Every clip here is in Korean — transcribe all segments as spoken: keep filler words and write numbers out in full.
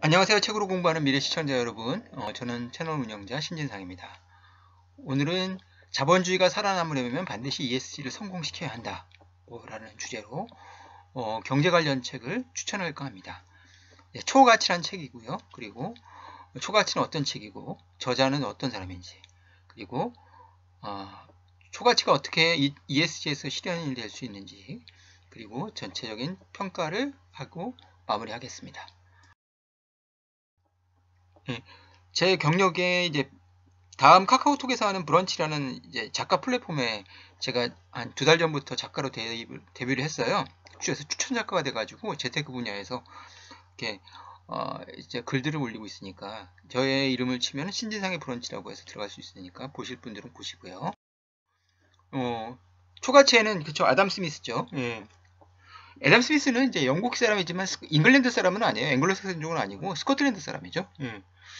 안녕하세요. 책으로 공부하는 미래 시청자 여러분. 어, 저는 채널 운영자 신진상입니다. 오늘은 자본주의가 살아남으려면 반드시 이에스지를 성공시켜야 한다 라는 주제로 어, 경제 관련 책을 추천할까 합니다. 네, 초가치란 책이고요. 그리고 초가치는 어떤 책이고 저자는 어떤 사람인지, 그리고 어, 초가치가 어떻게 이에스지에서 실현이 될 수 있는지, 그리고 전체적인 평가를 하고 마무리하겠습니다. 예, 제 경력에 이제 다음 카카오톡에서 하는 브런치라는 이제 작가 플랫폼에 제가 한 두 달 전부터 작가로 데뷔, 데뷔를 했어요. 그래서 추천 작가가 돼가지고 재테크 분야에서 이렇게 어 이제 글들을 올리고 있으니까 저의 이름을 치면 신진상의 브런치라고 해서 들어갈 수 있으니까 보실 분들은 보시고요. 어 초가치에는 그쵸, 아담 스미스죠. 예. 애덤 스미스는 이제 영국 사람이지만 잉글랜드 사람은 아니에요. 앵글로사ክ슨족은 아니고 스코틀랜드 사람이죠. 예.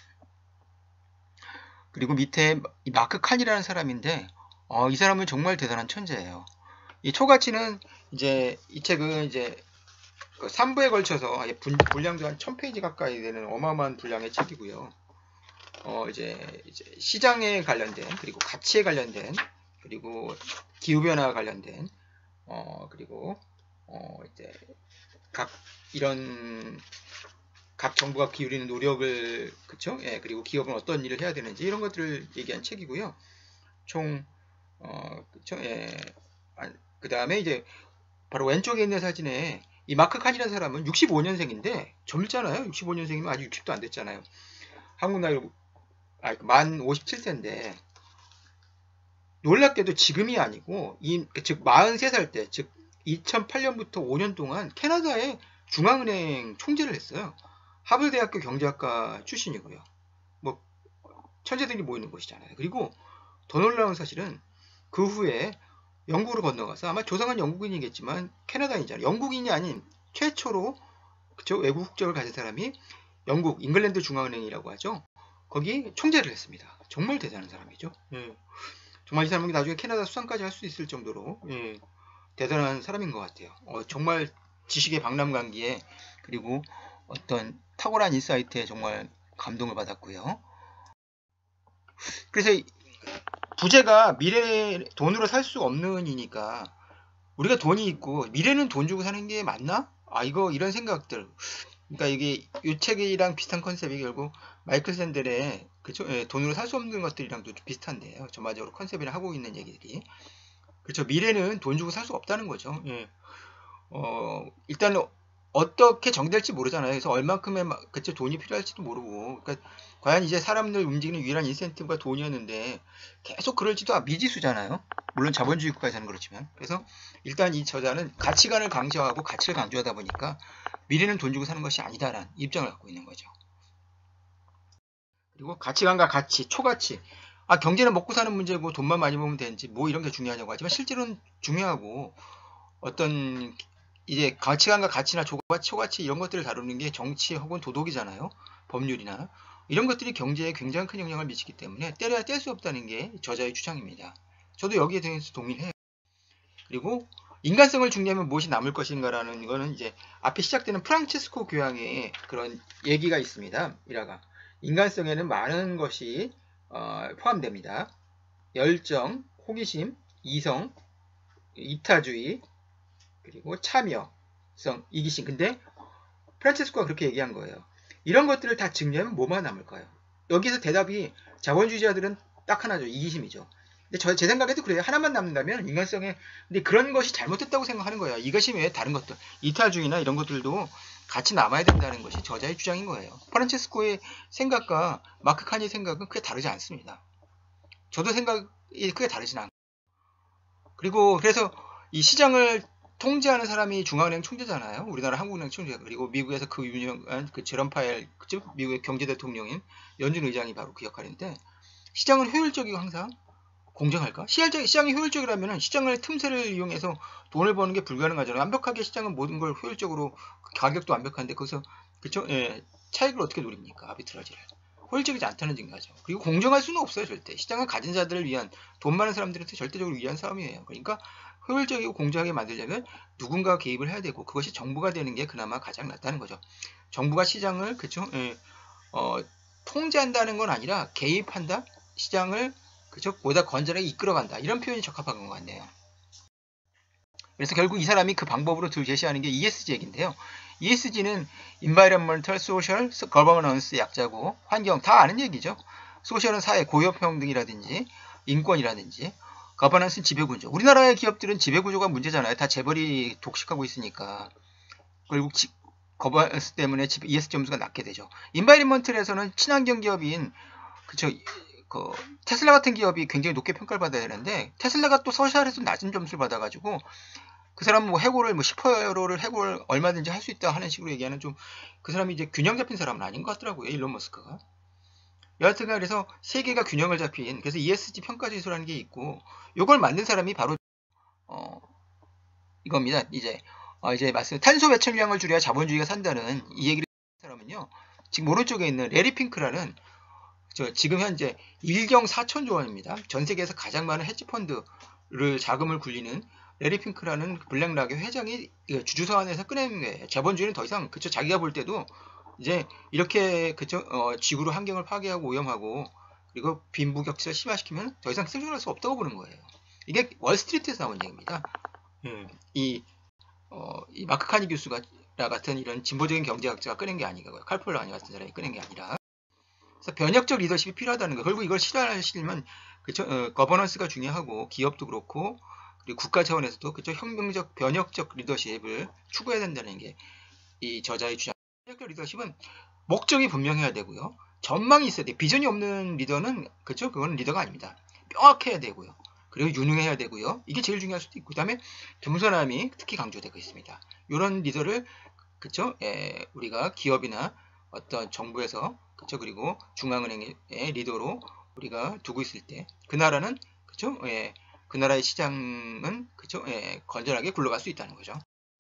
그리고 밑에 마크 칸이라는 사람인데 어, 이 사람은 정말 대단한 천재예요. 이 초가치는 이제 이 책은 이제 그 삼 부에 걸쳐서 분량도 한 천 페이지 가까이 되는 어마어마한 분량의 책이고요. 어 이제, 이제 시장에 관련된, 그리고 가치에 관련된, 그리고 기후변화와 관련된, 어 그리고 어 이제 각 이런 각 정부가 기울이는 노력을, 그쵸? 예, 그리고 기업은 어떤 일을 해야 되는지 이런 것들을 얘기한 책이고요. 총, 어, 그쵸? 예. 그 다음에 이제 바로 왼쪽에 있는 사진에 이 마크 칸이라는 사람은 육십오 년생인데 젊잖아요. 육십오 년생이면 아직 육십도 안 됐잖아요. 한국 나이로 아, 만 오십칠 세인데 놀랍게도 지금이 아니고 이, 즉 마흔세 살 때, 즉 이천팔 년부터 오 년 동안 캐나다의 중앙은행 총재를 했어요. 하버드대학교 경제학과 출신이고요. 뭐 천재들이 모이는 곳이잖아요. 그리고 더 놀라운 사실은 그 후에 영국으로 건너가서, 아마 조상은 영국인이겠지만 캐나다인이잖아요. 영국인이 아닌 최초로, 그쵸, 외국 국적을 가진 사람이 영국 잉글랜드 중앙은행이라고 하죠. 거기 총재를 했습니다. 정말 대단한 사람이죠. 예. 정말 이 사람이 나중에 캐나다 수상까지 할 수 있을 정도로 예, 대단한 사람인 것 같아요. 어, 정말 지식의 박람관기에, 그리고 어떤 탁월한 인사이트에 정말 감동을 받았고요. 그래서 부재가 미래 돈으로 살 수 없는 이니까 우리가 돈이 있고 미래는 돈 주고 사는 게 맞나? 아, 이거 이런 생각들. 그러니까 이게 이 책이랑 비슷한 컨셉이 결국 마이클 샌델의, 그렇죠? 예, 돈으로 살 수 없는 것들이랑도 비슷한데요. 전반적으로 컨셉이랑 하고 있는 얘기들이. 그렇죠. 미래는 돈 주고 살 수 없다는 거죠. 예. 어, 일단 어떻게 정될지 모르잖아요. 그래서 얼만큼의 그쵸, 돈이 필요할지도 모르고. 그러니까 과연 이제 사람들 움직이는 유일한 인센티브가 돈이었는데 계속 그럴지도 미지수잖아요. 물론 자본주의 국가에서는 그렇지만. 그래서 일단 이 저자는 가치관을 강조하고 가치를 강조하다 보니까 미래는 돈 주고 사는 것이 아니다라는 입장을 갖고 있는 거죠. 그리고 가치관과 가치, 초가치. 아, 경제는 먹고 사는 문제고 돈만 많이 벌면 되는지 뭐 이런 게 중요하냐고 하지만 실제로는 중요하고, 어떤 이제 가치관과 가치나 초가치, 초가치 이런 것들을 다루는 게 정치 혹은 도덕이잖아요. 법률이나 이런 것들이 경제에 굉장히 큰 영향을 미치기 때문에 때려야 뗄 수 없다는 게 저자의 주장입니다. 저도 여기에 대해서 동의해요. 그리고 인간성을 중요하면 무엇이 남을 것인가라는 거는 이제 앞에 시작되는 프란체스코 교양의 그런 얘기가 있습니다. 일화가 인간성에는 많은 것이 어, 포함됩니다. 열정, 호기심, 이성, 이타주의, 그리고 참여성, 이기심. 근데 프란체스코가 그렇게 얘기한 거예요. 이런 것들을 다 증명하면 뭐만 남을까요? 여기서 대답이 자본주의자들은 딱 하나죠. 이기심이죠. 근데 저, 제 생각에도 그래요. 하나만 남는다면 인간성에, 근데 그런 것이 잘못됐다고 생각하는 거예요. 이것이 왜 다른 것들, 이타주의나 이런 것들도 같이 남아야 된다는 것이 저자의 주장인 거예요. 프란체스코의 생각과 마크 칸의 생각은 크게 다르지 않습니다. 저도 생각이 크게 다르진 않고. 그리고 그래서 이 시장을 통제하는 사람이 중앙은행 총재잖아요. 우리나라 한국은행 총재. 그리고 미국에서 그 유명한 그 제롬 파웰, 즉 미국의 경제 대통령인 연준 의장이 바로 그 역할인데, 시장은 효율적이고 항상 공정할까? 시장, 시장이 효율적이라면 시장의 틈새를 이용해서 돈을 버는 게 불가능하잖아요. 완벽하게 시장은 모든 걸 효율적으로, 가격도 완벽한데 거기서, 그쵸? 예, 차익을 어떻게 노립니까? 아비트라지를. 효율적이지 않다는 증거죠. 그리고 공정할 수는 없어요, 절대. 시장은 가진 자들을 위한, 돈 많은 사람들한테 절대적으로 위한 싸움이에요. 그러니까 효율적이고 공정하게 만들려면 누군가 개입을 해야 되고 그것이 정부가 되는 게 그나마 가장 낫다는 거죠. 정부가 시장을 그쵸? 예, 어, 통제한다는 건 아니라 개입한다? 시장을 그쵸? 보다 건전하게 이끌어간다. 이런 표현이 적합한 것 같네요. 그래서 결국 이 사람이 그 방법으로 들 제시하는 게 이에스지 얘기인데요. 이에스지는 Environmental, Social, Governance 약자고 환경 다 아는 얘기죠. 소셜은 사회, 고용평등이라든지 인권이라든지 거버넌스는 지배구조. 우리나라의 기업들은 지배구조가 문제잖아요. 다 재벌이 독식하고 있으니까. 결국 거버넌스 때문에 이에스지 점수가 낮게 되죠. 인바이러먼털에서는 친환경 기업인 그쵸, 그 테슬라 같은 기업이 굉장히 높게 평가를 받아야 되는데 테슬라가 또 소셜에서 낮은 점수를 받아가지고 그 사람은 뭐 해고를 뭐 십 퍼센트를 해고를 얼마든지 할 수 있다 하는 식으로 얘기하는 좀 그 사람이 이제 균형 잡힌 사람은 아닌 것 같더라고요. 일론 머스크가. 여하튼간 그래서 세계가 균형을 잡힌 그래서 이에스지 평가 지수라는 게 있고 이걸 만든 사람이 바로 어 이겁니다. 이제 어 이제 말씀 탄소 배출량을 줄여야 자본주의가 산다는 이 얘기를 한 사람은요. 지금 오른쪽에 있는 레리 핑크라는 저 지금 현재 일경 사천조 원입니다. 전 세계에서 가장 많은 헤지펀드를 자금을 굴리는 레리 핑크라는 블랙락의 회장이 주주서한에서 꺼내는 거예요. 자본주의는 더 이상 그쵸 자기가 볼 때도 이제 이렇게 그쵸 어, 지구로 환경을 파괴하고 오염하고 그리고 빈부격차를 심화시키면 더 이상 생존할 수 없다고 보는 거예요. 이게 월스트리트에서 나온 얘기입니다. 음, 이, 어, 이 마크 카니 교수가 같은 이런 진보적인 경제학자가 꺼낸 게 아니고요. 칼폴라니 같은 사람이 꺼낸 게 아니라 그래서 변혁적 리더십이 필요하다는 거. 결국 이걸 실현하시려면 그쵸 어, 거버넌스가 중요하고 기업도 그렇고 그리고 국가 차원에서도 그쵸 혁명적 변혁적 리더십을 추구해야 된다는 게 이 저자의 주장. 변혁적 리더십은 목적이 분명해야 되고요. 전망이 있어야 돼. 비전이 없는 리더는 그쵸 그건 리더가 아닙니다. 명확해야 되고요. 그리고 유능해야 되고요. 이게 제일 중요할 수도 있고 그다음에 겸손함이 특히 강조되고 있습니다. 이런 리더를 그쵸 에, 우리가 기업이나 어떤 정부에서 그쵸 그리고 중앙은행의 리더로 우리가 두고 있을 때 그 나라는 그쵸 예, 그 나라의 시장은 그쵸 예, 건전하게 굴러갈 수 있다는 거죠.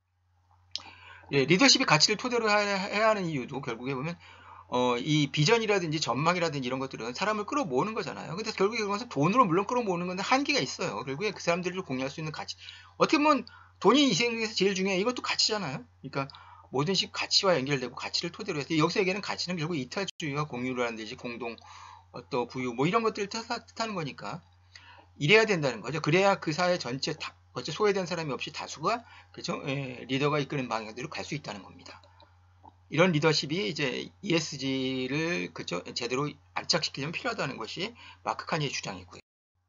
예, 리더십이 가치를 토대로 해야 하는 이유도 결국에 보면 어, 이 비전이라든지 전망이라든지 이런 것들은 사람을 끌어모으는 거잖아요. 근데 결국에 그것은 돈으로 물론 끌어모으는 건데 한계가 있어요. 결국에 그 사람들을 공유할 수 있는 가치. 어떻게 보면 돈이 이 세상에서 제일 중요해. 이것도 가치잖아요. 그러니까 모든 식 가치와 연결되고 가치를 토대로 해서 여기서 얘기하는 가치는 결국 이타주의와 공유라는 듯이 공동 또 부유 뭐 이런 것들을 뜻하는 거니까 이래야 된다는 거죠. 그래야 그 사회 전체 다 어째 소외된 사람이 없이 다수가 그죠? 예, 리더가 이끄는 방향대로 갈 수 있다는 겁니다. 이런 리더십이 이제 이에스지를 그죠? 제대로 안착시키려면 필요하다는 것이 마크 카니의 주장이고요.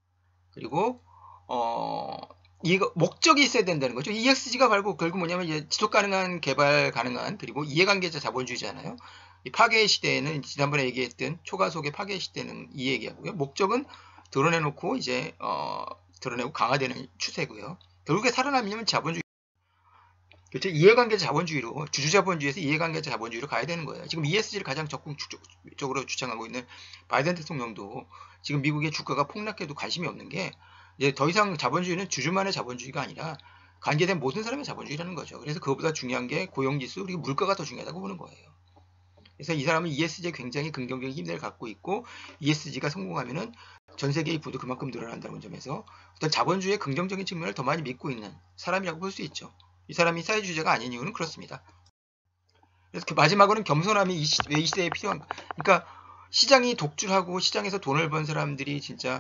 그리고 어 이거 목적이 있어야 된다는 거죠. 이에스지가 결국 결국 뭐냐면 이제 지속 가능한 개발 가능한 그리고 이해관계자 자본주의잖아요. 이 파괴의 시대에는 지난번에 얘기했던 초가속의 파괴의 시대는 이 얘기하고요. 목적은 드러내놓고 이제 어 드러내고 강화되는 추세고요. 결국에 살아남으려면 자본주의, 그렇죠? 이해관계자 자본주의로 주주자본주의에서 이해관계자 자본주의로 가야 되는 거예요. 지금 이에스지를 가장 적극적으로 주장하고 있는 바이든 대통령도 지금 미국의 주가가 폭락해도 관심이 없는 게 이제 더 이상 자본주의는 주주만의 자본주의가 아니라 관계된 모든 사람의 자본주의라는 거죠. 그래서 그것보다 중요한 게 고용지수 그리고 물가가 더 중요하다고 보는 거예요. 그래서 이 사람은 이에스지에 굉장히 긍정적인 힘을 갖고 있고 이에스지가 성공하면은 전 세계의 부도 그만큼 늘어난다는 점에서 어떤 자본주의의 긍정적인 측면을 더 많이 믿고 있는 사람이라고 볼 수 있죠. 이 사람이 사회주의자가 아닌 이유는 그렇습니다. 그래서 그 마지막으로는 겸손함이 이, 시, 왜 이 시대에 필요한, 그러니까 시장이 독주하고 시장에서 돈을 번 사람들이 진짜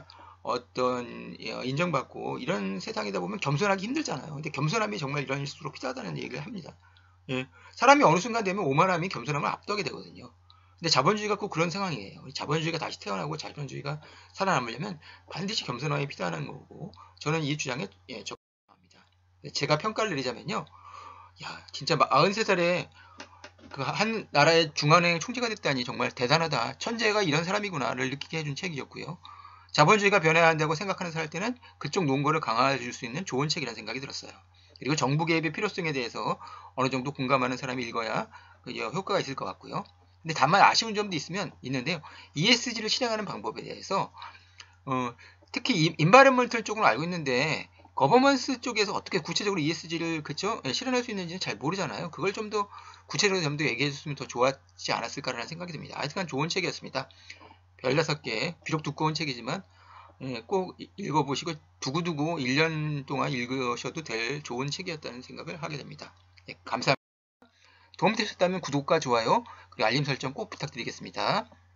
어떤 인정받고 이런 세상이다 보면 겸손하기 힘들잖아요. 근데 겸손함이 정말 이런 일수록 필요하다는 얘기를 합니다. 예. 사람이 어느 순간 되면 오만함이 겸손함을 압도하게 되거든요. 근데 자본주의가 꼭 그런 상황이에요. 자본주의가 다시 태어나고 자본주의가 살아남으려면 반드시 겸손함이 필요한 거고 저는 이 주장에 예, 적합합니다. 제가 평가를 내리자면요. 야, 진짜 마흔세 살에 그 한 나라의 중앙은행 총재가 됐다니 정말 대단하다. 천재가 이런 사람이구나를 느끼게 해준 책이었고요. 자본주의가 변해야 한다고 생각하는 사람 때는 그쪽 논거를 강화해 줄 수 있는 좋은 책이라는 생각이 들었어요. 그리고 정부 개입의 필요성에 대해서 어느 정도 공감하는 사람이 읽어야 효과가 있을 것 같고요. 근데 다만 아쉬운 점도 있으면 있는데요. 이에스지를 실행하는 방법에 대해서 어, 특히 인바이러먼털 쪽은 알고 있는데 거버넌스 쪽에서 어떻게 구체적으로 이에스지를 그쵸? 실현할 수 있는지는 잘 모르잖아요. 그걸 좀 더 구체적으로 좀 더 얘기해 줬으면 더 좋았지 않았을까라는 생각이 듭니다. 하여튼 좋은 책이었습니다. 별 다섯 개, 비록 두꺼운 책이지만 예, 꼭 읽어보시고 두고두고 일 년 동안 읽으셔도 될 좋은 책이었다는 생각을 하게 됩니다. 예, 감사합니다. 도움되셨다면 구독과 좋아요, 그리고 알림 설정 꼭 부탁드리겠습니다.